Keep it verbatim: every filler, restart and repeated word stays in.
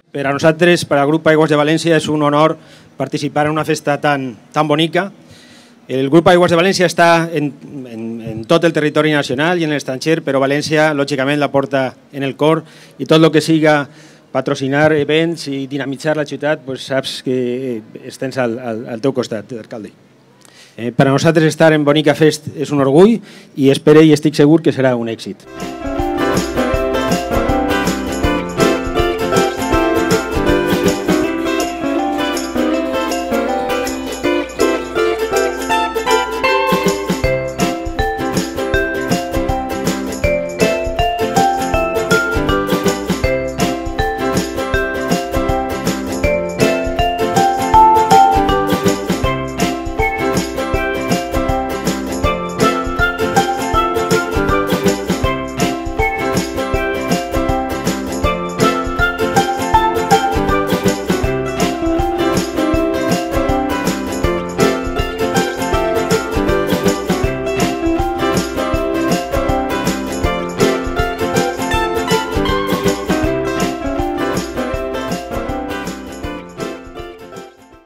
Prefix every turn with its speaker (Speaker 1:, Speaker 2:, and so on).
Speaker 1: Per a nosaltres, per al Grup Aigües de València, és un honor participar en una festa tan, tan bonica. El Grup Aigües de València està en, en, en tot el territori nacional i en l'estranger, però València, lògicament, la porta en el cor i tot el que siga patrocinar events i dinamitzar la ciutat, pues saps que estens al, al, al teu costat, alcalde. Eh, per a nosaltres estar en Bonica Fest és un orgull i espero i estic segur que serà un èxit.